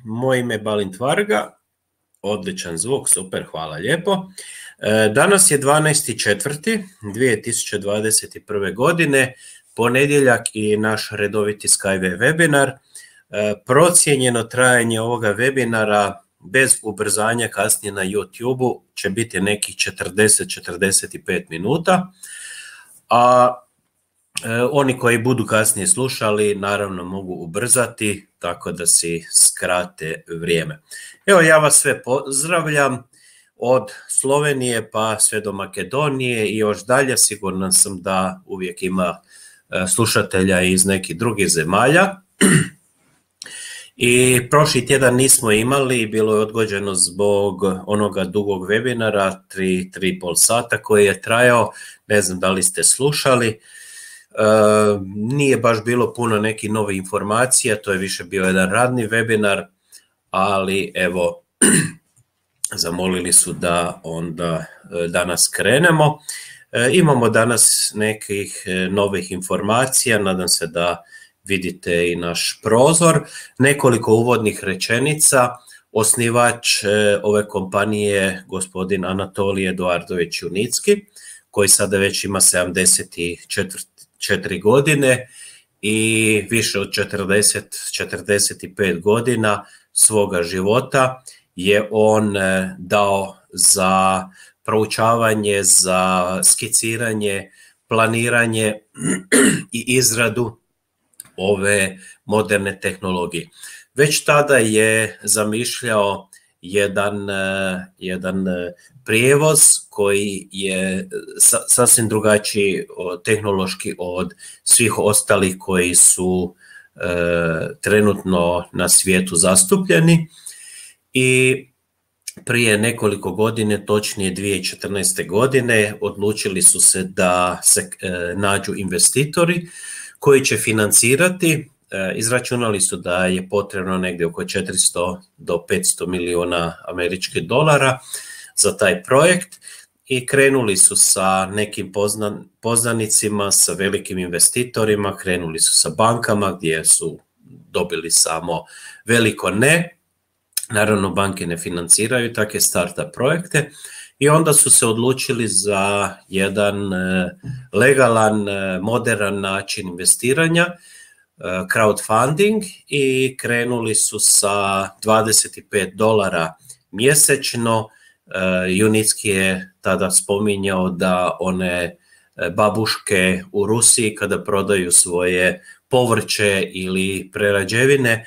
moje ime je Balint Varga, odličan zvuk, super, hvala lijepo. Danas je 12.4.2021. godine, ponedjeljak i naš redoviti Skyway webinar. Procijenjeno trajanje ovoga webinara bez ubrzanja kasnije na YouTube-u će biti nekih 40-45 minuta, a oni koji budu kasnije slušali naravno mogu ubrzati tako da si skrate vrijeme. Evo, ja vas sve pozdravljam od Slovenije pa sve do Makedonije i još dalje. Siguran sam da uvijek ima slušatelja iz nekih drugih zemalja. I prošli tjedan nismo imali, bilo je odgođeno zbog onoga dugog webinara, 3,5 sata koji je trajao, ne znam da li ste slušali. Nije baš bilo puno nekih novih informacija, to je više bio jedan radni webinar, ali evo, zamolili su da onda danas krenemo. Imamo danas nekih novih informacija, nadam se da vidite i naš prozor. Nekoliko uvodnih rečenica. Osnivač ove kompanije gospodin Anatolij Eduardović Junicki, koji sada već ima 74 godine i više od 45 godina svoga života je on dao za proučavanje, za skiciranje, planiranje i izradu ove moderne tehnologije. Već tada je zamišljao jedan prijevoz koji je sasvim drugačiji tehnološki od svih ostalih koji su trenutno na svijetu zastupljeni. I prije nekoliko godine, točnije 2014. godine, odlučili su se da se nađu investitori koji će financirati. Izračunali su da je potrebno negdje oko 400 do 500 milijuna američkih dolara za taj projekt i krenuli su sa nekim poznanicima, sa velikim investitorima, krenuli su sa bankama gdje su dobili samo veliko ne. Naravno, banke ne financiraju takve startup projekte i onda su se odlučili za jedan legalan, moderan način investiranja, crowdfunding, i krenuli su sa $25 mjesečno. Junicki je tada spominjao da one babuške u Rusiji kada prodaju svoje povrće ili prerađevine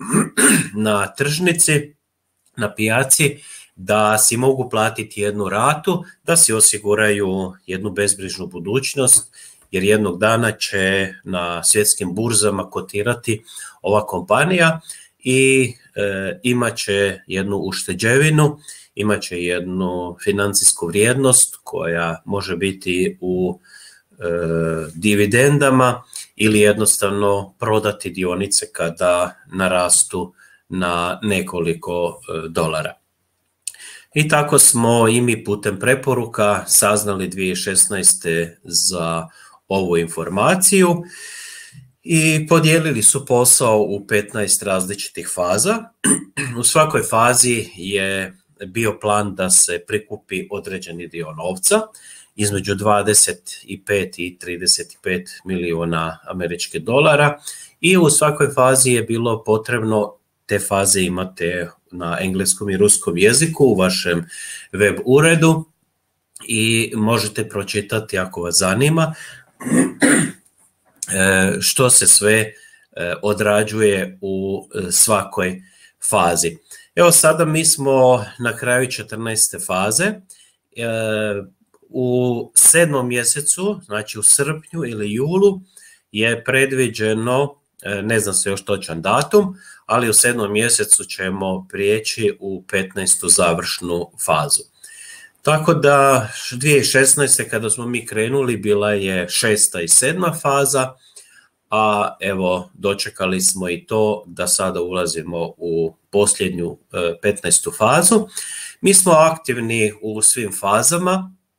na tržnici, na pijaci, da si mogu platiti jednu ratu, da si osiguraju jednu bezbrižnu budućnost, jer jednog dana će na svjetskim burzama kotirati ova kompanija i imat će jednu ušteđevinu, imat će jednu financijsku vrijednost koja može biti u dividendama ili jednostavno prodati dionice kada narastu na nekoliko dolara. I tako smo i mi putem preporuka saznali 2016. za ovu informaciju i podijelili su posao u 15 različitih faza. U svakoj fazi je bio plan da se prikupi određeni dio novca, između 25 i 35 milijuna američkih dolara, i u svakoj fazi je bilo potrebno, te faze imate na engleskom i ruskom jeziku u vašem web uredu i možete pročitati ako vas zanima što se sve odrađuje u svakoj fazi. Evo, sada mi smo na kraju 14. faze. U 7. mjesecu, znači u srpnju ili julu, je predviđeno, ne znam se još točan datum, ali u 7. mjesecu ćemo prijeći u 15. završnu fazu. Tako da 2016. kada smo mi krenuli bila je 6. i 7. faza, a evo dočekali smo i to da sada ulazimo u posljednju 15. fazu. Mi smo aktivni u svim fazama.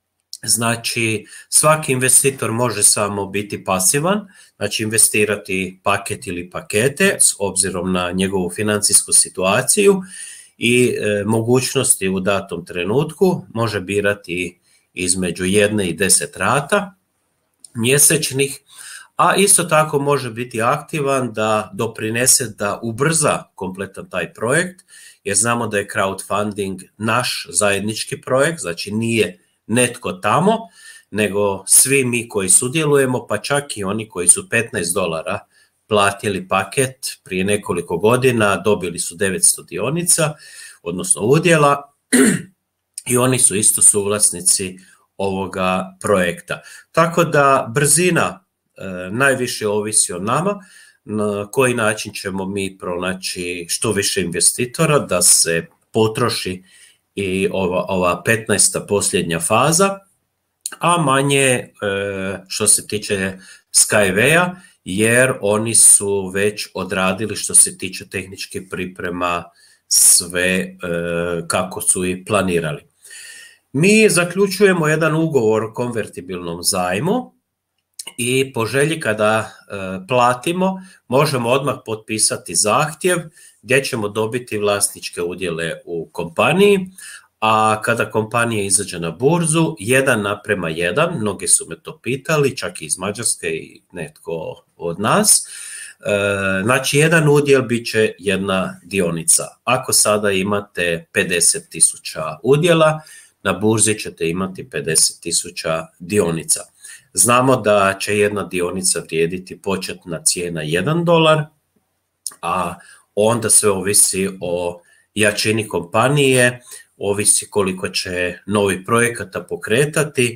Znači, svaki investitor može samo biti pasivan, znači investirati paket ili pakete s obzirom na njegovu financijsku situaciju i mogućnosti u datom trenutku, može birati između 1 i 10 rata mjesečnih, a isto tako može biti aktivan da doprinese da ubrza kompletan taj projekt, jer znamo da je crowdfunding naš zajednički projekt, znači nije netko tamo, nego svi mi koji sudjelujemo, pa čak i oni koji su $15 platili paket prije nekoliko godina, dobili su 900 dionica, odnosno udjela, i oni su isto suvlasnici ovoga projekta. Tako da brzina najviše ovisi o nama, na koji način ćemo mi pronaći što više investitora da se potroši i ova 15. posljednja faza, a manje što se tiče Skyway-a, jer oni su već odradili što se tiče tehničke priprema sve kako su i planirali. Mi zaključujemo jedan ugovor o konvertibilnom zajmu i po želji kada platimo možemo odmah potpisati zahtjev gdje ćemo dobiti vlasničke udjele u kompaniji, a kada kompanija izađe na burzu 1:1, mnogi su me to pitali, čak i iz Mađarske i netko od nas, znači jedan udjel bit će jedna dionica. Ako sada imate 50.000 udjela, na burzi ćete imati 50.000 dionica. Znamo da će jedna dionica vrijediti početna cijena $1, a onda sve ovisi o jačini kompanije, ovisi koliko će novi projekata pokretati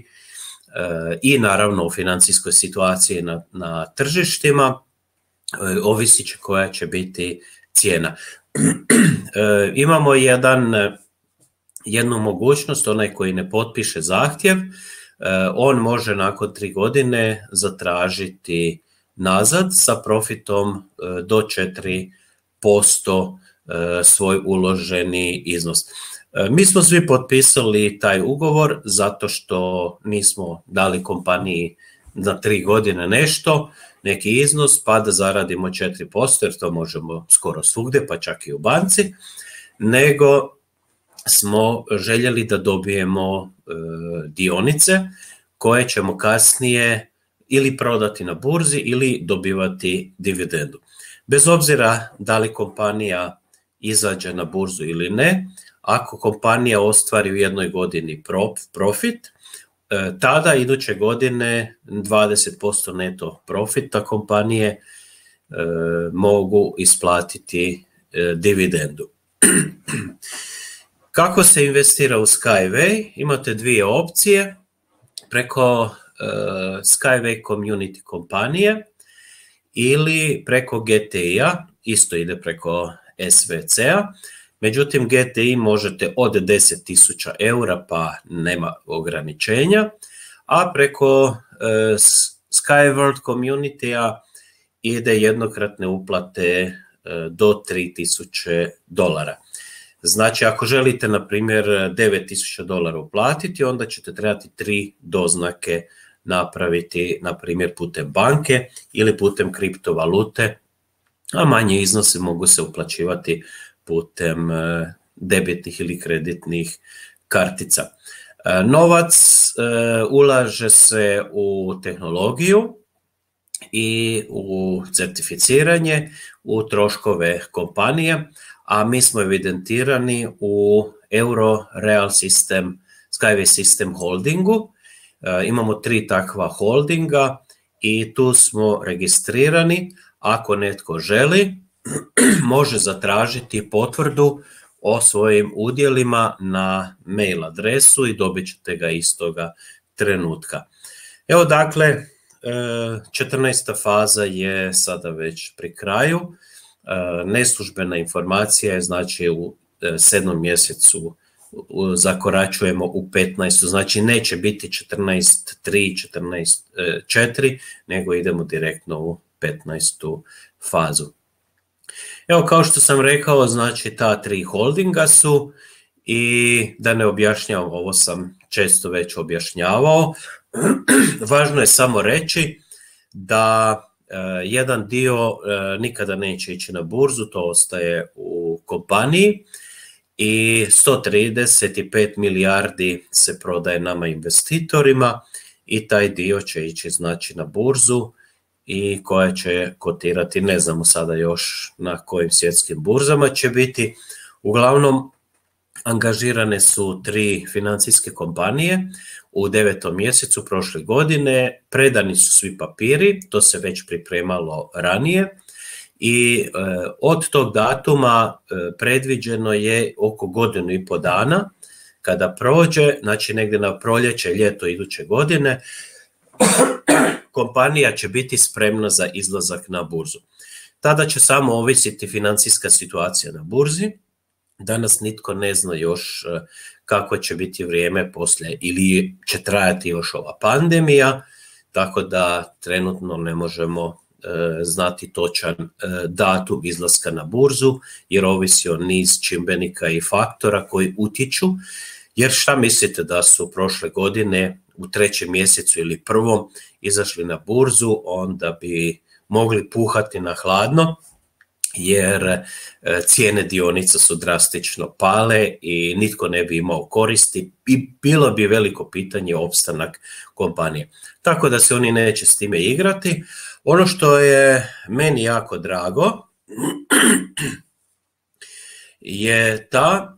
i naravno o financijskoj situaciji na tržištima, ovisi će koja će biti cijena. Imamo jednu mogućnost, onaj koji ne potpiše zahtjev, on može nakon 3 godine zatražiti nazad sa profitom do 4% svoj uloženi iznos. Mi smo svi potpisali taj ugovor zato što nismo dali kompaniji za 3 godine neki iznos pa da zaradimo 4%, jer to možemo skoro svugdje, pa čak i u banci, nego smo željeli da dobijemo dionice koje ćemo kasnije ili prodati na burzi ili dobivati dividendu. Bez obzira da li kompanija izađe na burzu ili ne, ako kompanija ostvari u jednoj godini profit, tada iduće godine 20% neto profita kompanije mogu isplatiti dividendu. Kako se investira u Skyway? Imate 2 opcije. Preko Skyway Community kompanije ili preko GTI-a, isto ide preko SVC-a. Međutim, GTI možete od 10.000 eura pa nema ograničenja, a preko Skyworld Community-a ide jednokratne uplate do $3.000. Znači, ako želite, na primjer, $9.000 uplatiti, onda ćete trebati 3 doznake napraviti, na primjer, putem banke ili putem kriptovalute, a manje iznose mogu se uplaćivati putem debitnih ili kreditnih kartica. Novac ulaže se u tehnologiju i u certificiranje, u troškove kompanije, a mi smo evidentirani u Euroreal System, Skyway System holdingu. Imamo 3 takva holdinga i tu smo registrirani. Ako netko želi, može zatražiti potvrdu o svojim udjelima na mail adresu i dobit ćete ga istoga trenutka. Evo, dakle, 14. faza je sada već pri kraju. Neslužbena informacija je, znači, u 7. mjesecu zakoračujemo u 15. Znači, neće biti 14.3, 14.4, nego idemo direktno u 15. fazu. Evo, kao što sam rekao, znači ta 3 holdinga su, i da ne objašnjavam, ovo sam često već objašnjavao. Važno je samo reći da jedan dio nikada neće ići na burzu, to ostaje u kompaniji i 135 milijardi se prodaje nama investitorima i taj dio će ići znači na burzu i koja će kotirati, ne znamo sada još na kojim svjetskim burzama će biti. Uglavnom, angažirane su 3 financijske kompanije u 9. mjesecu prošle godine, predani su svi papiri, to se već pripremalo ranije i od tog datuma predviđeno je oko godinu i pol dana kada prođe, znači negdje na proljeće, ljeto iduće godine, kompanija će biti spremna za izlazak na burzu. Tada će samo ovisiti financijska situacija na burzi. Danas nitko ne zna još kako će biti vrijeme poslije ili će trajati još ova pandemija, tako da trenutno ne možemo znati točan datum izlaska na burzu, jer ovisi o niz čimbenika i faktora koji utječu. Jer šta mislite da su prošle godine u 3. mjesecu ili 1. izašli na burzu, onda bi mogli puhati na hladno, jer cijene dionica su drastično pale i nitko ne bi imao koristi i bilo bi veliko pitanje opstanak kompanije. Tako da se oni neće s time igrati. Ono što je meni jako drago je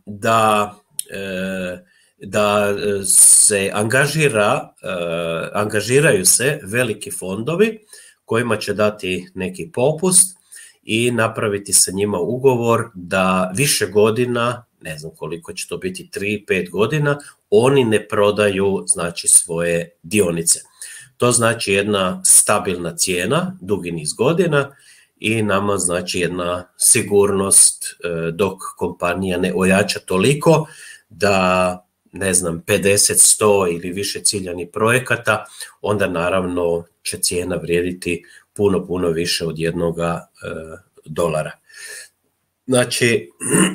da se angažiraju se veliki fondovi kojima će dati neki popust i napraviti sa njima ugovor da više godina, ne znam koliko će to biti, 3-5 godina, oni ne prodaju znači svoje dionice. To znači jedna stabilna cijena, dugi niz godina i nama znači jedna sigurnost dok kompanija ne ojača toliko da, ne znam, 50, 100 ili više ciljanih projekata, onda naravno će cijena vrijediti puno više od $1. Znači,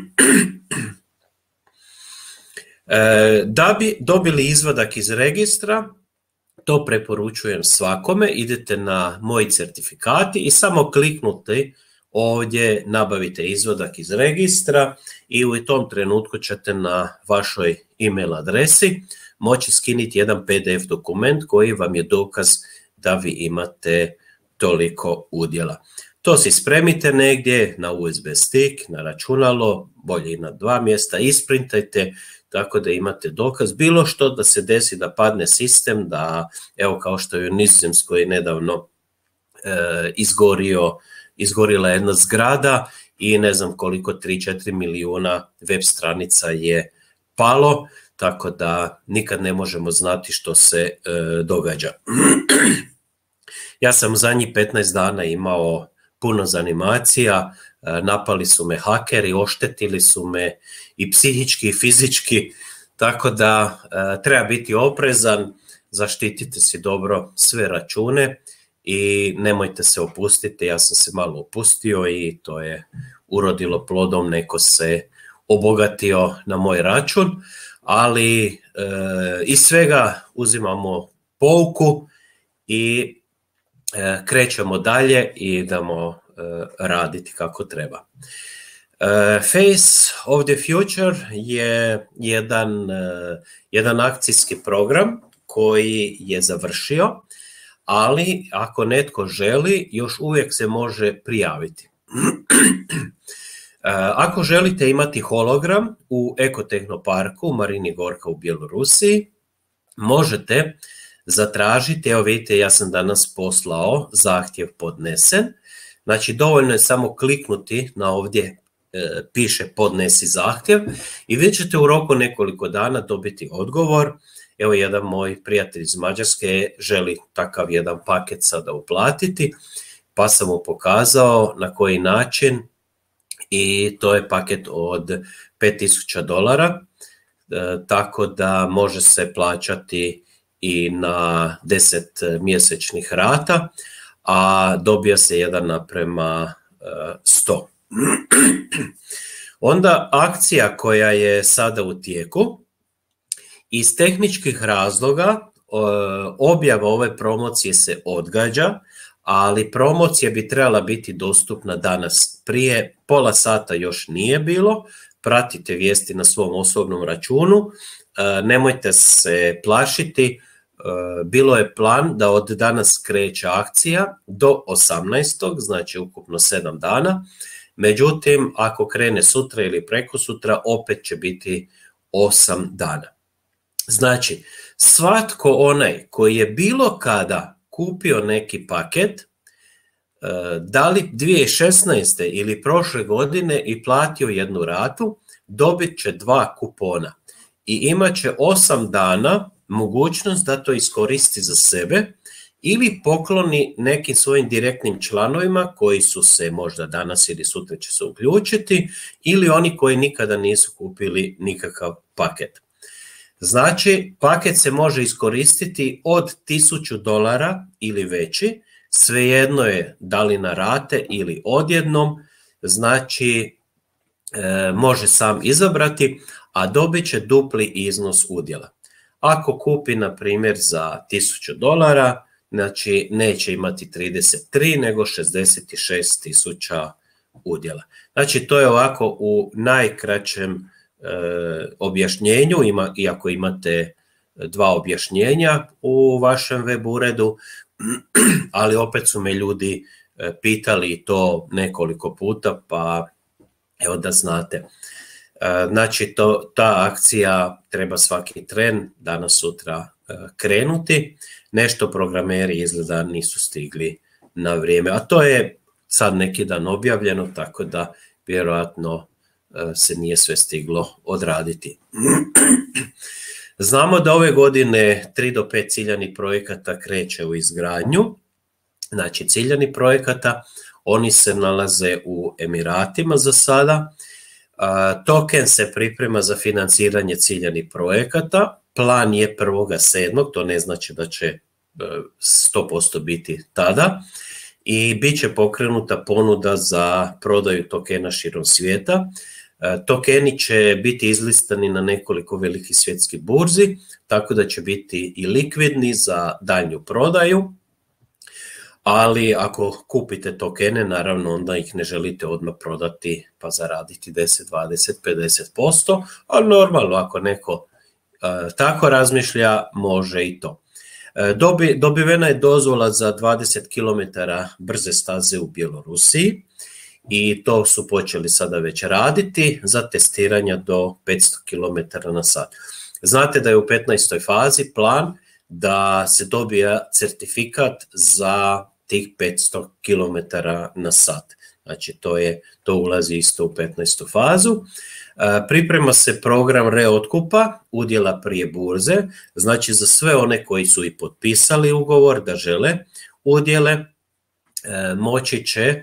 da bi dobili izvadak iz registra, to preporučujem svakome, idete na moji certifikati i samo kliknite ovdje, nabavite izvadak iz registra i u tom trenutku ćete na vašoj email adresi moći skinuti jedan PDF dokument koji vam je dokaz da vi imate toliko udjela. To si spremite negdje na USB stick, na računalo, bolje i na 2 mjesta, isprintajte tako da imate dokaz. Bilo što da se desi da sistem, da evo kao što je u Nizozemskoj nedavno izgorila jedna zgrada i ne znam koliko 3-4 milijuna web stranica je palo, tako da nikad ne možemo znati što se događa. Ja sam zadnjih 15 dana imao puno zanimacija, napali su me hakeri, oštetili su me i psihički i fizički, tako da treba biti oprezan, zaštitite si dobro sve račune i nemojte se opustiti. Ja sam se malo opustio i to je urodilo plodom, neko se obogatio na moj račun, ali iz svega uzimamo pouku i krećemo dalje i idemo raditi kako treba. Face of the Future je jedan akcijski program koji je završio, ali ako netko želi, još uvijek se može prijaviti. Ako želite imati hologram u Ekotehnoparku u Marini Gorka u Bjelorusiji, možete zatražiti, evo vidite, ja sam danas poslao zahtjev podnesen, znači dovoljno je samo kliknuti na ovdje piše podnesi zahtjev i vi ćete u roku nekoliko dana dobiti odgovor. Evo jedan moj prijatelj iz Mađarske želi takav jedan paket sada uplatiti, pa sam mu pokazao na koji način i to je paket od $5,000, tako da može se plaćati i na 10 mjesečnih rata, a dobija se 1:100. Onda akcija koja je sada u tijeku Iz tehničkih razloga objava ove promocije se odgađa, ali promocija bi trebala biti dostupna danas. Prije pola sata još nije bilo, pratite vijesti na svom osobnom računu, nemojte se plašiti, bilo je plan da od danas kreće akcija do 18. znači ukupno 7 dana, međutim ako krene sutra ili prekosutra opet će biti 8 dana. Znači, svatko onaj koji je bilo kada kupio neki paket, da li 2016. ili prošle godine i platio jednu ratu, dobit će 2 kupona i imat će 8 dana mogućnost da to iskoristi za sebe ili pokloni nekim svojim direktnim članovima koji su se možda danas ili sutra će se uključiti ili oni koji nikada nisu kupili nikakav paket. Znači, paket se može iskoristiti od $1000 ili veći, svejedno je da li na rate ili odjednom, znači može sam izabrati, a dobit će dupli iznos udjela. Ako kupi, na primjer, za $1000, znači neće imati 33, nego 66.000 udjela. Znači, to je ovako u najkraćem objašnjenju, iako imate 2 objašnjenja u vašem web uredu, ali opet su me ljudi pitali to nekoliko puta, pa evo da znate. Znači, ta akcija treba svaki tren danas sutra krenuti. Nešto programeri izgleda nisu stigli na vrijeme, a to je sad neki dan objavljeno, tako da vjerojatno se nije sve stiglo odraditi. Znamo da ove godine 3 do 5 ciljanih projekata kreće u izgradnju. Znači, ciljani projekata, oni se nalaze u Emiratima za sada. Token se priprema za financiranje ciljanih projekata. Plan je 1.7., to ne znači da će 100% biti tada. I bit će pokrenuta ponuda za prodaju tokena širom svijeta. Tokeni će biti izlistani na nekoliko velikih svjetskih burzi, tako da će biti i likvidni za daljnju prodaju, ali ako kupite tokene, naravno onda ih ne želite odmah prodati pa zaraditi 10, 20, 50%, ali normalno ako neko tako razmišlja, može i to. Dobivena je dozvola za 20 km brze staze u Bjelorusiji i to su počeli sada već raditi za testiranja do 500 km na sat. Znate da je u 15. fazi plan da se dobija certifikat za tih 500 km na sat. Znači to ulazi isto u 15. fazu. Priprema se program reotkupa udjela prije burze, znači za sve one koji su i potpisali ugovor da žele udjele, moći će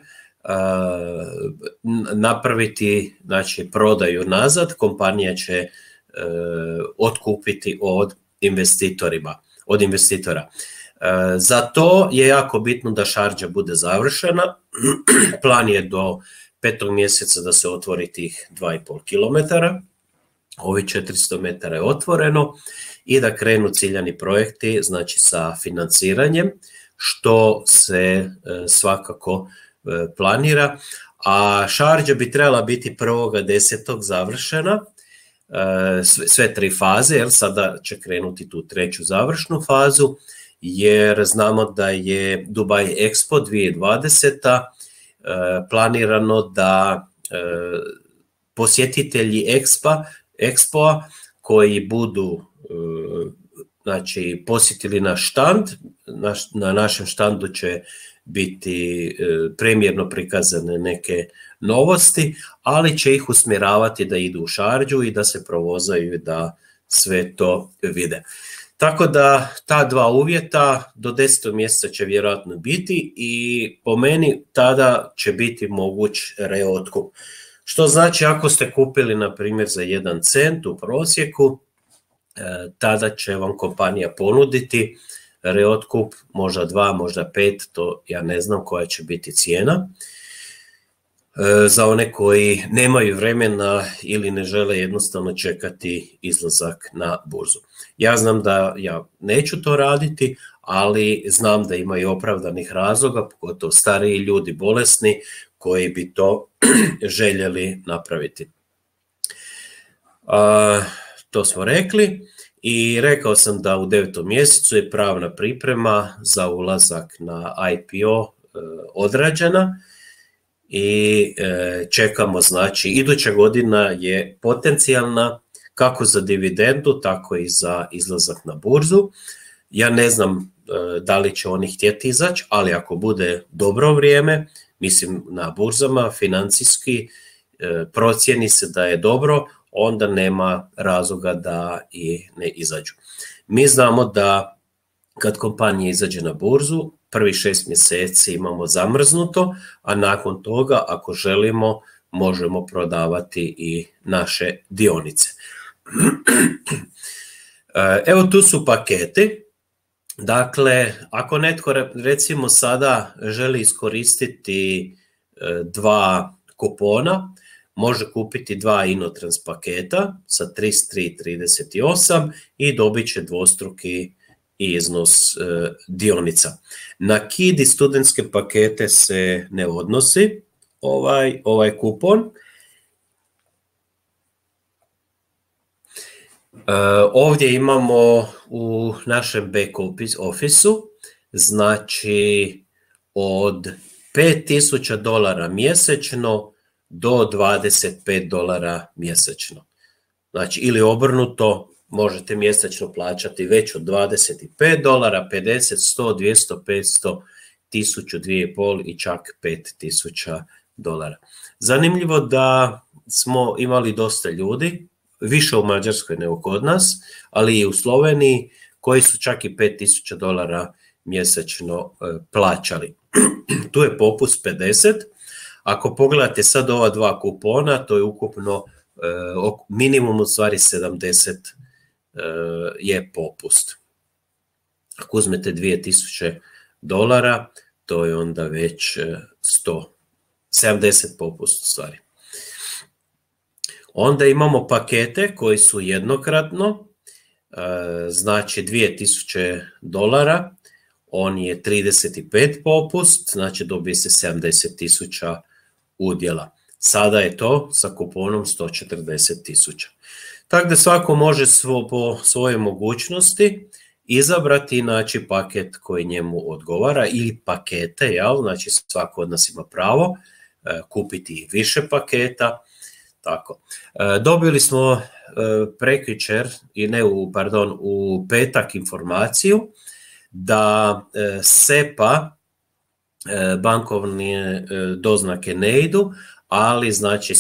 napraviti, znači, prodaju nazad, kompanija će otkupiti od investitora. Za to je jako bitno da šarđa bude završena. Plan je do 5. mjeseca da se otvori tih 2,5 km, ovi 400 metara je otvoreno i da krenu ciljani projekti, znači sa financiranjem, što se svakako planira, a šarđa bi trebala biti 1.10. završena, sve 3 faze, jer sada će krenuti tu 3. završnu fazu, jer znamo da je Dubai Expo 2020. Planirano da posjetitelji Expo-a koji budu, znači, posjetili naš štand, na našem štandu će biti premijerno prikazane neke novosti, ali će ih usmjeravati da idu u šarđu i da se provozaju i da sve to vide. Tako da ta 2 uvjeta do 10. mjeseca će vjerojatno biti i po meni tada će biti moguć reotkup. Što znači ako ste kupili na primjer za 1 cent u prosjeku, tada će vam kompanija ponuditi reotkup, možda 2, možda 5, to ja ne znam koja će biti cijena. za one koji nemaju vremena ili ne žele jednostavno čekati izlazak na burzu. Ja znam da ja neću to raditi, ali znam da ima i opravdanih razloga, pogotovo stariji ljudi, bolesni, koji bi to željeli napraviti. To smo rekli i rekao sam da u 9. mjesecu je pravna priprema za ulazak na IPO odrađena i čekamo, znači iduća godina je potencijalna kako za dividendu, tako i za izlazak na burzu. Ja ne znam da li će oni htjeti izaći, ali ako bude dobro vrijeme, mislim na burzama, financijski procijeni se da je dobro, onda nema razloga da i ne izađu. Mi znamo da kad kompanija izađe na burzu, prvi 6 mjeseci imamo zamrznuto, a nakon toga, ako želimo, možemo prodavati i naše dionice. Evo tu su paketi. Dakle, ako netko recimo sada želi iskoristiti 2 kupona, može kupiti 2 Inotrans paketa sa 33,38 i dobit će dvostruki iznos dionica. Na KID i studentske pakete se ne odnosi ovaj kupon. Ovdje imamo u našem back office-u, znači od $5,000 mjesečno do $25 mjesečno. Znači ili obrnuto, možete mjesečno plaćati već od $25, 50, 100, 200, 500, 1000, 2,5 i čak $5,000. Zanimljivo da smo imali dosta ljudi, više u Mađarskoj nego kod nas, ali i u Sloveniji, koji su čak i $5,000 mjesečno plaćali. Tu je popust 50. Ako pogledate sad ova 2 kupona, to je ukupno minimum u stvari 70 je popust. Ako uzmete $2,000, to je onda već 70 popust u stvari. Onda imamo pakete koji su jednokratno, znači $2,000, on je 35 popust, znači dobije se 70,000 udjela. Sada je to sa kuponom 140,000. Tako da svako može po svojoj mogućnosti izabrati i naći paket koji njemu odgovara ili pakete, znači svako od nas ima pravo kupiti više paketa. Tako. Dobili smo prekjučer u petak informaciju da SEPA bankovne doznake ne idu, ali znači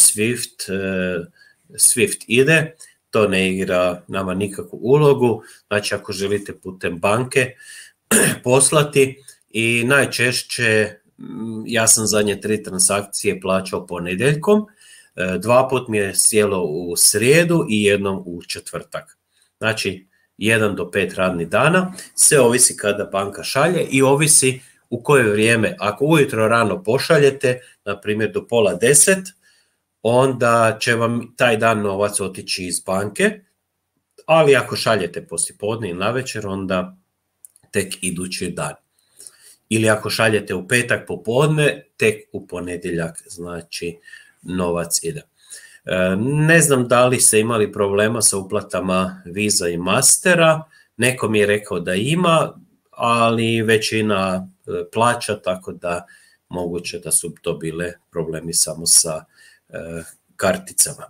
SWIFT ide, to ne igra nama nikakvu ulogu, znači ako želite putem banke poslati i najčešće, ja sam zadnje 3 transakcije plaćao ponedjeljkom, 2 put mi je sjelo u srijedu i jednom u četvrtak. Znači 1 do 5 radnih dana, sve ovisi kada banka šalje i ovisi u koje vrijeme. Ako ujutro rano pošaljete, na primjer do 9:30, onda će vam taj dan novac otići iz banke, ali ako šaljete poslijepodne ili navečer, onda tek idući dan. Ili ako šaljete u petak popodne, tek u ponedjeljak, znači novac ide. Ne znam da li ste imali problema sa uplatama Visa i Mastera, neko mi je rekao da ima, ali većina plaća, tako da moguće da su to bile problemi samo sa karticama.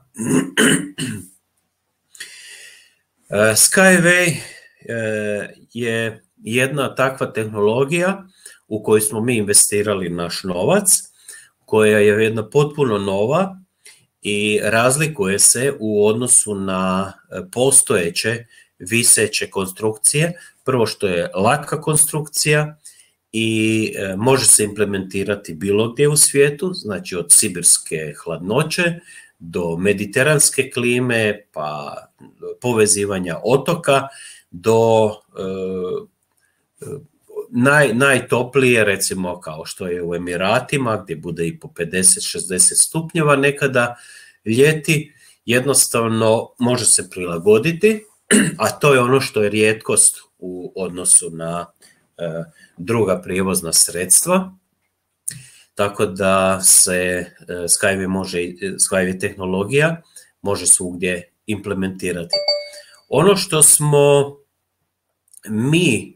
Skyway je jedna takva tehnologija u kojoj smo mi investirali naš novac, koja je jedna potpuno nova i razlikuje se u odnosu na postojeće viseće konstrukcije. Prvo što je laka konstrukcija i može se implementirati bilo gdje u svijetu, znači od sibirske hladnoće do mediteranske klime, pa povezivanja otoka do najtoplije, recimo kao što je u Emiratima, gdje bude i po 50-60 stupnjeva nekada ljeti, jednostavno može se prilagoditi, a to je ono što je rijetkost u odnosu na druga prijevozna sredstva. Tako da se Skyway tehnologija može svugdje implementirati. Ono što smo mi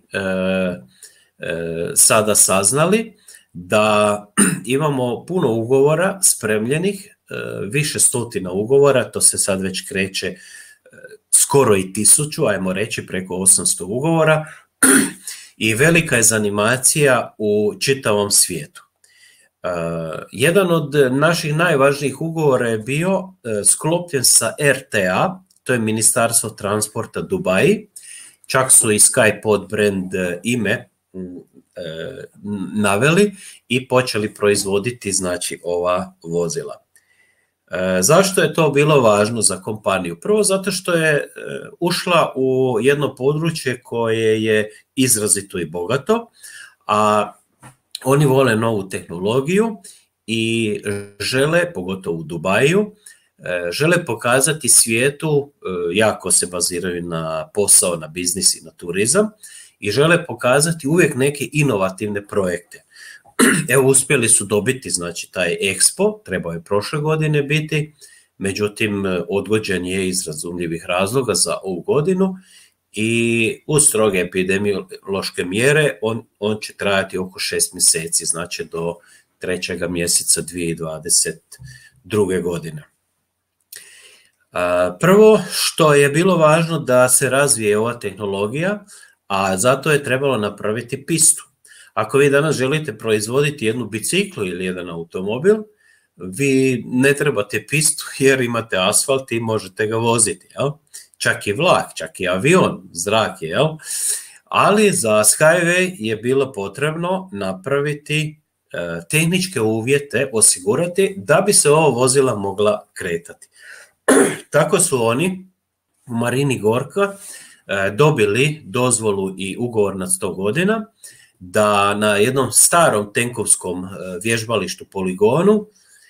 sada saznali, da imamo puno ugovora spremljenih, više stotina ugovora, to se sad već kreće skoro i 1000, ajmo reći preko 800 ugovora, i velika je zanimacija u čitavom svijetu. Jedan od naših najvažnijih ugovora je bio sklopljen sa RTA, to je Ministarstvo transporta Dubaji, čak su i Skypod brand ime naveli i počeli proizvoditi, znači, ova vozila. Zašto je to bilo važno za kompaniju? Prvo zato što je ušla u jedno područje koje je izrazito i bogato, a oni vole novu tehnologiju i žele, pogotovo u Dubaju, žele pokazati svijetu, jako se baziraju na posao, na biznis i na turizam, i žele pokazati uvijek neke inovativne projekte. Evo, uspjeli su dobiti, znači, taj Expo, trebao je prošle godine biti, međutim odgođen je iz razumljivih razloga za ovu godinu i uz stroge epidemiološke mjere on će trajati oko 6 mjeseci, znači do 3. mjeseca 2022. godine. Prvo što je bilo važno da se razvije ova tehnologija, a zato je trebalo napraviti pistu. Ako vi danas želite proizvoditi jednu biciklu ili jedan automobil, vi ne trebate pistu jer imate asfalt i možete ga voziti. Jel? Čak i vlak, čak i avion, zrak je. Jel? Ali za Skyway je bilo potrebno napraviti tehničke uvjete, osigurati da bi se ova vozila mogla kretati. Tako su oni u Marini Gorka dobili dozvolu i ugovor na 100 godina, da na jednom starom tenkovskom vježbalištu poligonu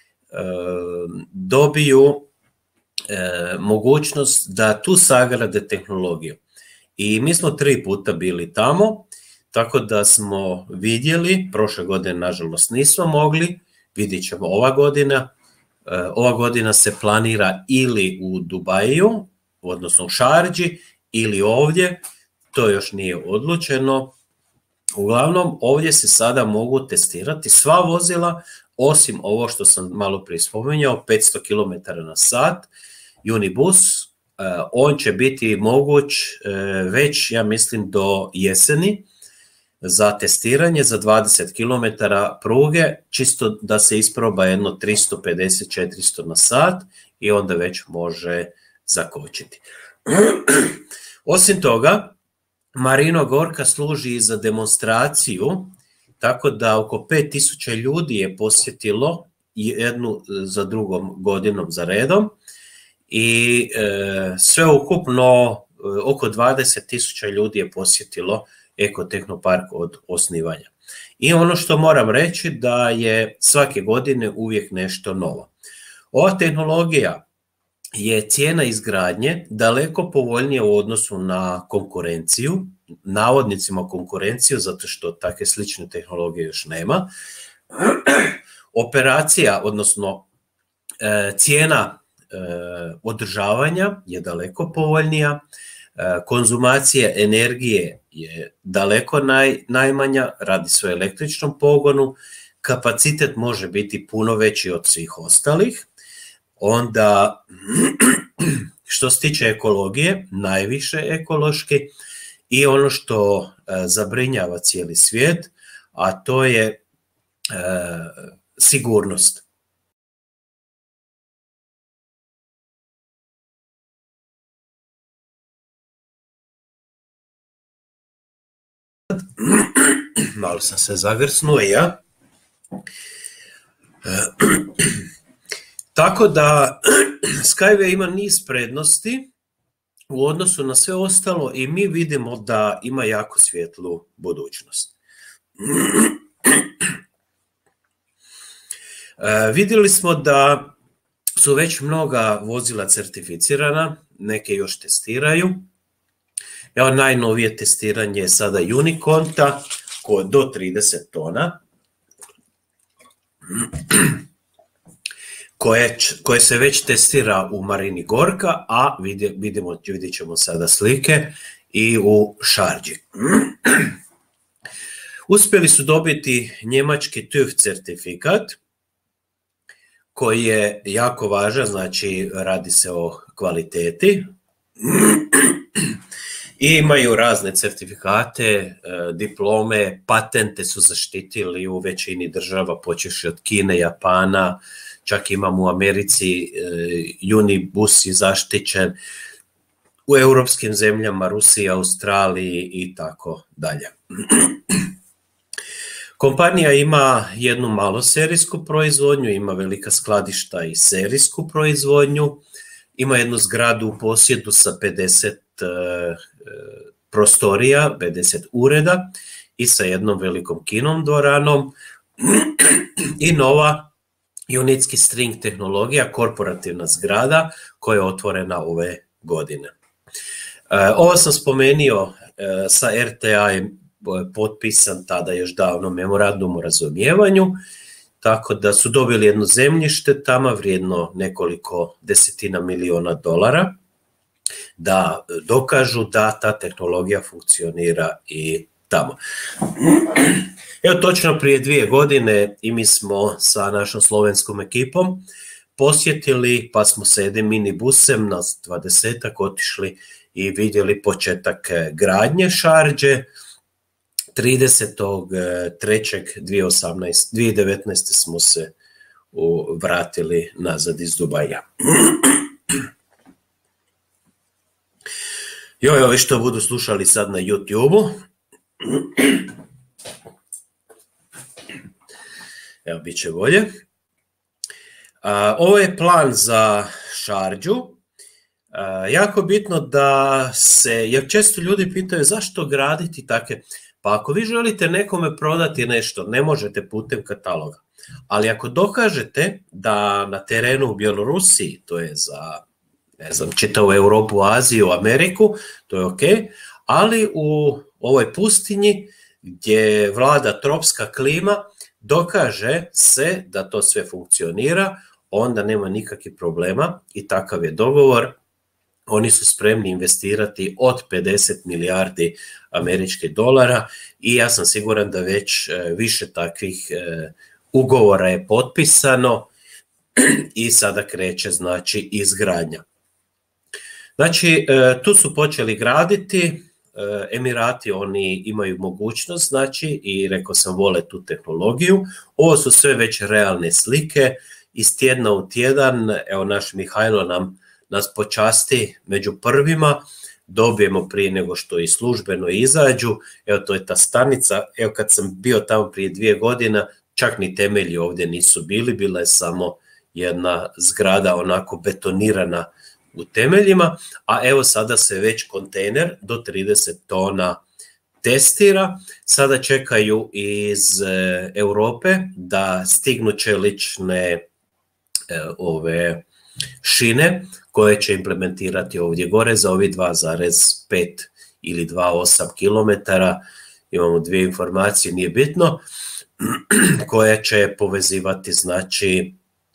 dobiju mogućnost da tu sagrade tehnologiju. I mi smo 3 puta bili tamo, tako da smo vidjeli, prošle godine nažalost nismo mogli, vidjet ćemo ova godina. Ova godina se planira ili u Dubaju, odnosno u Šardži, ili ovdje, to još nije odlučeno. Uglavnom, ovdje se sada mogu testirati sva vozila, osim ovo što sam malo prije spomenuo, 500 km/h, Unibus. On će biti moguć već, ja mislim, do jeseni za testiranje za 20 km pruge, čisto da se isproba jedno 350-400 na sat i onda već može zakočiti. Osim toga, Marina Gorka služi i za demonstraciju, tako da oko 5000 ljudi je posjetilo jednu za drugom godinom za redom i sve ukupno oko 20.000 ljudi je posjetilo Ekotehnopark od osnivanja. I ono što moram reći da je svake godine uvijek nešto novo. Ova tehnologija je cijena izgradnje daleko povoljnija u odnosu na konkurenciju, navodnicima konkurenciju, zato što takve slične tehnologije još nema. Operacija, odnosno cijena održavanja je daleko povoljnija, konzumacija energije je daleko najmanja, radi se o električnom pogonu, kapacitet može biti puno veći od svih ostalih. Onda, što se tiče ekologije, najviše ekološki, i ono što zabrinjava cijeli svijet, a to je sigurnost. Malo sam se zagrsnuo ja. Tako da Skyway ima niz prednosti u odnosu na sve ostalo i mi vidimo da ima jako svjetlu budućnost. Vidjeli smo da su već mnoga vozila certificirana, neke još testiraju. Evo, najnovije testiranje je sada Uniconta do 30 tona, koje se već testira u Marini Gorka, a vidjet ćemo sada slike i u Šarđi. Uspjeli su dobiti njemački TÜV certifikat, koji je jako važan, znači radi se o kvaliteti. I imaju razne certifikate, diplome, patente su zaštitili u većini država, počevši od Kine, Japana, čak imamo u Americi, Unibus je zaštićen, u europskim zemljama, Rusiji, Australiji i tako dalje. Kompanija ima jednu maloserijsku proizvodnju, ima velika skladišta i serijsku proizvodnju, ima jednu zgradu u posjedu sa 50 prostorija, 50 ureda i sa jednom velikom kinom dvoranom i nova Unitski string tehnologija, korporativna zgrada koja je otvorena ove godine. Ovo sam spomenuo, sa RTA je potpisan tada još davno memorandum o razumijevanju, tako da su dobili jedno zemljište tamo vrijedno nekoliko desetina miliona dolara, da dokažu da ta tehnologija funkcionira i tamo. Evo, točno prije 2 godine i mi smo sa našom slovenskom ekipom posjetili, pa smo sa jednim minibusem na 20-ak otišli i vidjeli početak gradnje Šarđe. 30.3.2019. smo se vratili nazad iz Dubaja. Ovi što budu slušali sad na YouTube-u, evo, bit će bolje. Ovo je plan za Šarđu. Jako bitno da se, jer često ljudi pitaju zašto graditi takve. Pa ako vi želite nekome prodati nešto, ne možete putem kataloga. Ali ako dokažete da na terenu u Bjelorusiji, to je za, ne znam, čitavu Europu, Aziju, Ameriku, to je ok, ali u ovoj pustinji gdje vlada tropska klima, dokaže se da to sve funkcionira, onda nema nikakvih problema i takav je dogovor. Oni su spremni investirati od 50 milijardi američkih dolara i ja sam siguran da već više takvih ugovora je potpisano i sada kreće, znači, izgradnja. Znači, tu su počeli graditi, Emirati, oni imaju mogućnost, znači, i rekao sam, vole tu tehnologiju. Ovo su sve već realne slike, iz tjedna u tjedan, evo, naš Mihajlo nas počasti među prvima, dobijemo prije nego što i službeno izađu. Evo, to je ta stanica. Evo, kad sam bio tamo prije 2 godine, čak ni temelji ovdje nisu bili, bila je samo jedna zgrada onako betonirana u temeljima, a evo sada se već kontejner do 30 tona testira. Sada čekaju iz Europe da stignu čelične ove šine koje će implementirati ovdje gore za ovi 2,5 ili 2,8 km. Imamo 2 informacije, nije bitno, koje će povezivati, znači,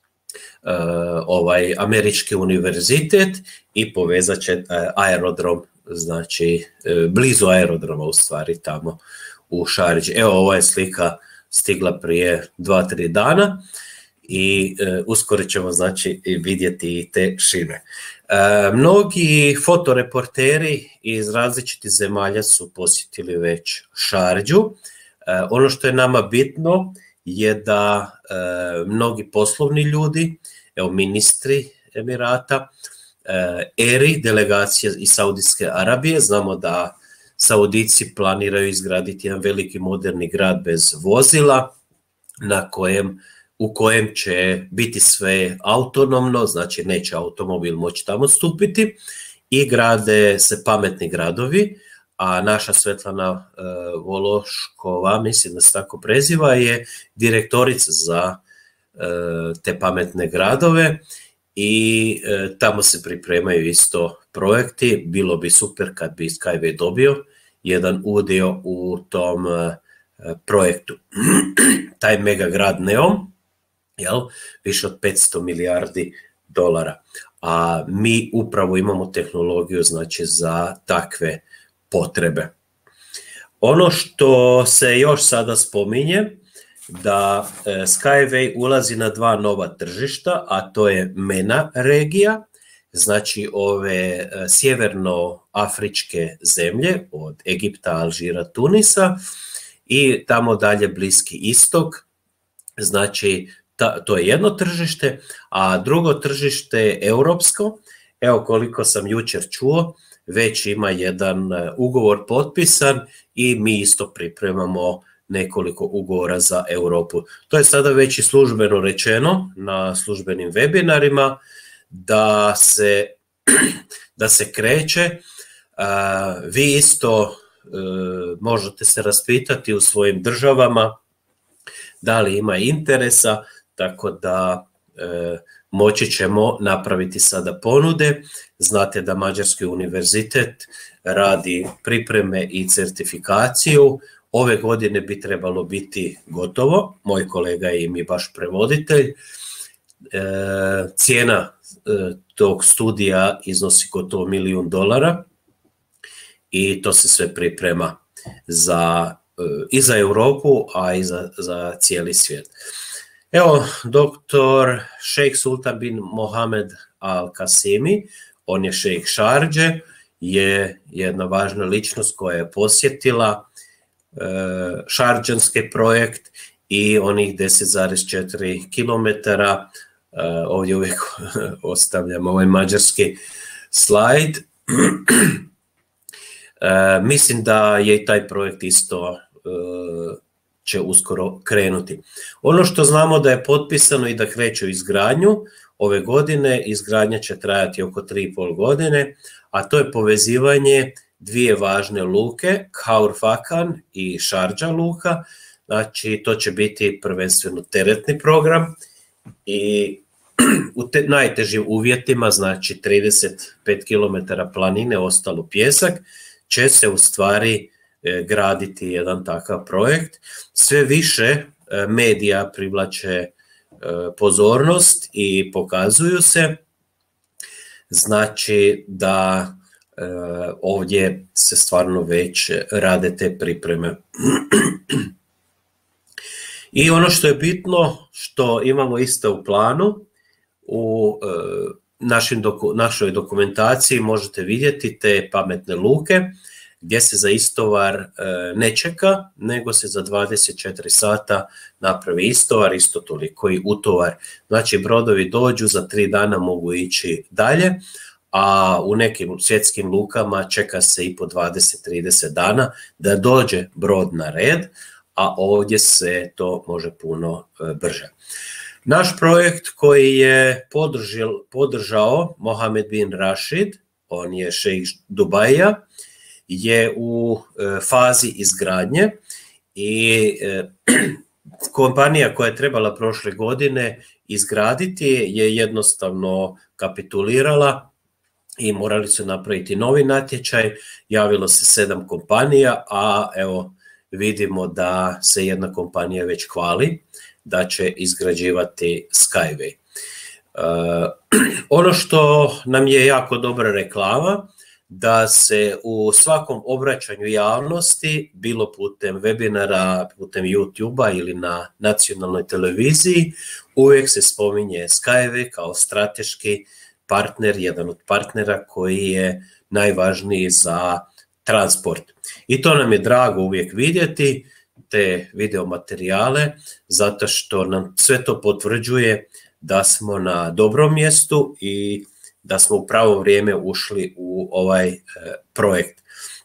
ovaj američki univerzitet i povezat će aerodrom, znači blizu aerodroma u stvari tamo u Šarđi. Evo, ova je slika stigla prije 2-3 dana i uskoro ćemo, znači, vidjeti i te šine. Mnogi fotoreporteri iz različitih zemalja su posjetili već Šarđu. Ono što je nama bitno je da mnogi poslovni ljudi, evo, ministri Emirata, ERI, delegacija iz Saudijske Arabije, znamo da Saudici planiraju izgraditi jedan veliki moderni grad bez vozila, u kojem će biti sve autonomno, znači neće automobil moći tamo stupiti, i grade se pametni gradovi, a naša Svetlana Vološkova, mislim da se tako preziva, je direktorica za te pametne gradove i tamo se pripremaju isto projekti. Bilo bi super kad bi Skyway dobio jedan udio u tom projektu. Taj megagrad Neom, više od 500 milijardi dolara. A mi upravo imamo tehnologiju, znači, za takve potrebe. Ono što se još sada spominje, da Skyway ulazi na 2 nova tržišta, a to je MENA regija, znači ove sjevernoafričke zemlje od Egipta, Alžira, Tunisa i tamo dalje Bliski istok, znači to je jedno tržište, a drugo tržište je europsko. Evo, koliko sam jučer čuo, već ima jedan ugovor potpisan i mi isto pripremamo nekoliko ugovora za Europu. To je sada već i službeno rečeno na službenim webinarima da se kreće. Vi isto možete se raspitati u svojim državama da li ima interesa, tako da moći ćemo napraviti sada ponude. Znate da Mađarski univerzitet radi pripreme i certifikaciju. Ove godine bi trebalo biti gotovo. Moj kolega je mi baš prevoditelj. Cijena tog studija iznosi gotovo $1 milijun i to se sve priprema i za Europu, a i za cijeli svijet. Evo, doktor Šejh Sultan bin Mohamed Al Kasimi, on je šejh Šardže, je jedna važna ličnost koja je posjetila šardžanski projekt i onih 10,4 km. Ovdje uvijek ostavljam ovaj mađarski slajd. Mislim da je i taj projekt isto će uskoro krenuti. Ono što znamo da je potpisano i da kreće u izgradnju ove godine, izgradnja će trajati oko 3,5 godine, a to je povezivanje 2 važne luke, Khor Fakkan i Šardža luka. Znači, to će biti prvenstveno teretni program i u najtežim uvjetima, znači 35 km planine, ostalo pjesak, će se u stvari graditi jedan takav projekt. Sve više medija privlače pozornost i pokazuju se, znači da ovdje se stvarno već rade te pripreme. I ono što je bitno, što imamo isto u planu, u našoj dokumentaciji možete vidjeti te pametne luke gdje se za istovar ne čeka, nego se za 24 sata napravi istovar, isto toliko i utovar. Znači, brodovi dođu, za 3 dana mogu ići dalje, a u nekim svjetskim lukama čeka se i po 20-30 dana da dođe brod na red, a ovdje se to može puno brže. Naš projekt koji je podržao Mohamed bin Rashid, on je šejh Dubaija, je u fazi izgradnje i kompanija koja je trebala prošle godine izgraditi je jednostavno kapitulirala i morali su napraviti novi natječaj. Javilo se 7 kompanija, a evo vidimo da se jedna kompanija već hvali da će izgrađivati Skyway. Ono što nam je jako dobra reklama, da se u svakom obraćanju javnosti, bilo putem webinara, putem YouTube-a ili na nacionalnoj televiziji, uvijek se spominje Skyway kao strateški partner, jedan od partnera koji je najvažniji za transport. I to nam je drago uvijek vidjeti, te videomaterijale, zato što nam sve to potvrđuje da smo na dobrom mjestu i da smo u pravo vrijeme ušli u ovaj projekt.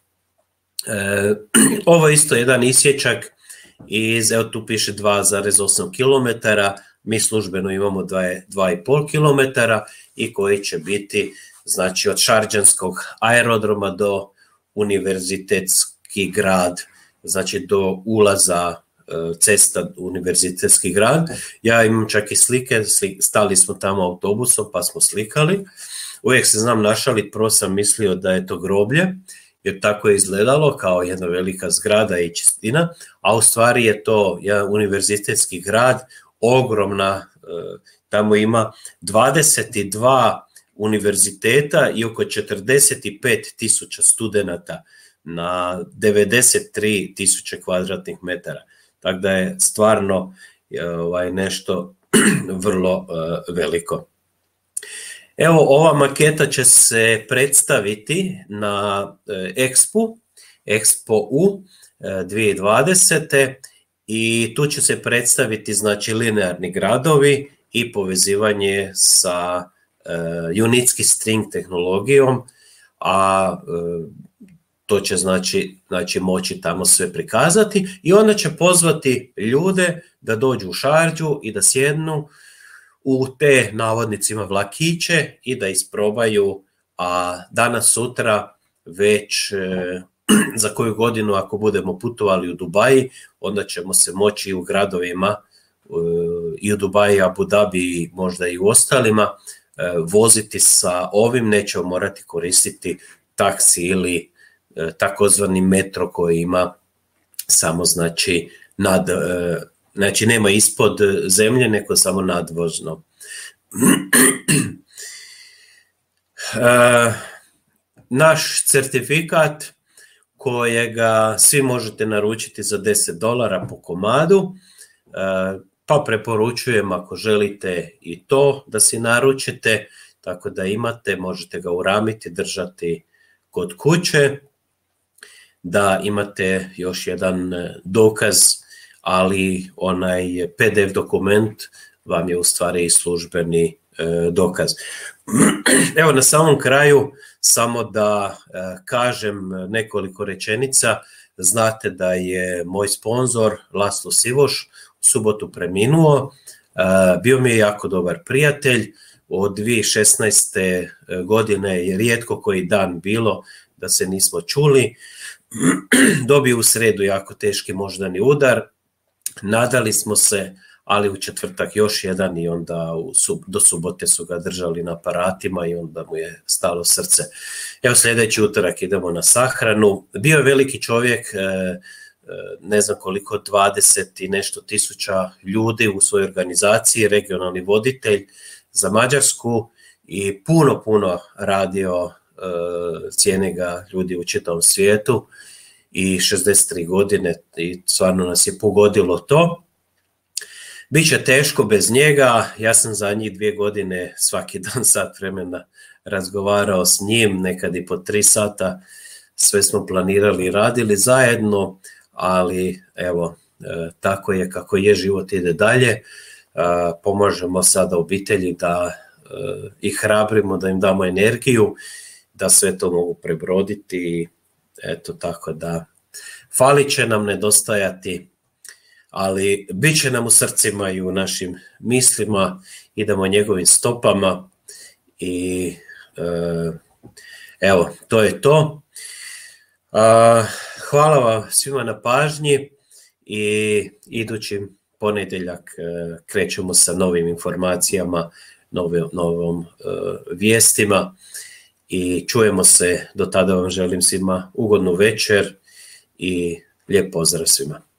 Ovo je isto jedan isječak evo tu piše 2,8 km, mi službeno imamo 2,5 km i koji će biti, znači, od šardžanskog aerodroma do univerzitetski grad, znači do ulaza cesta u univerzitetski grad. Ja imam čak i slike, stali smo tamo autobusom pa smo slikali. Uvijek se znam našaliti, prvo sam mislio da je to groblje, jer tako je izgledalo kao jedna velika zgrada i čistina, a u stvari je to jedan univerzitetski grad, ogromna, tamo ima 22 univerziteta i oko 45.000 studenata na 93.000 kvadratnih metara. Tako da je stvarno nešto vrlo veliko. Evo, ova maketa će se predstaviti na Expo-u 2020. I tu će se predstaviti znači linearni gradovi i povezivanje sa Unitsky string tehnologijom, a to će znači moći tamo sve prikazati i onda će pozvati ljude da dođu u Šarđu i da sjednu u te navodnicima vlakiće i da isprobaju, a danas sutra već za koju godinu ako budemo putovali u Dubaji, onda ćemo se moći u gradovima i u Dubaji, Abu Dhabi, možda i u ostalima voziti sa ovim, nećemo morati koristiti taksi ili takozvani metro koji ima samo znači nema ispod zemlje, nego samo nadvožno. Naš certifikat kojega svi možete naručiti za $10 po komadu, pa preporučujem ako želite i to da si naručite, tako da imate, možete ga uramiti, držati kod kuće, da imate još jedan dokaz, ali onaj PDF dokument vam je u stvari i službeni dokaz. Evo na samom kraju samo da kažem nekoliko rečenica. Znate da je moj sponzor Laslo Sivoš u subotu preminuo. Bio mi je jako dobar prijatelj. Od 2016. godine je rijetko koji dan bilo da se nismo čuli. Dobio u sredu jako teški moždani udar. Nadali smo se, ali u četvrtak još jedan i onda do subote su ga držali na aparatima i onda mu je stalo srce. Evo sljedeći utorak idemo na sahranu. Bio je veliki čovjek, ne znam koliko, 20 i nešto tisuća ljudi u svojoj organizaciji, regionalni voditelj za Mađarsku i puno radio, cijene ga ljudi u čitavom svijetu i 63 godine i stvarno nas je pogodilo to. Biće teško bez njega, ja sam zadnjih 2 godine svaki dan sat vremena razgovarao s njim, nekad i po 3 sata, sve smo planirali i radili zajedno, ali evo, tako je kako je, život ide dalje, pomažemo sada obitelji da ih hrabrimo, da im damo energiju, da sve to mogu prebroditi, eto tako da falit će nam, nedostajati, ali bit će nam u srcima i u našim mislima, idemo njegovim stopama i evo, to je to. Hvala vam svima na pažnji i idući ponedjeljak krećemo sa novim informacijama, novom vijestima i čujemo se. Do tada vam želim svima ugodnu večer i lijep pozdrav svima.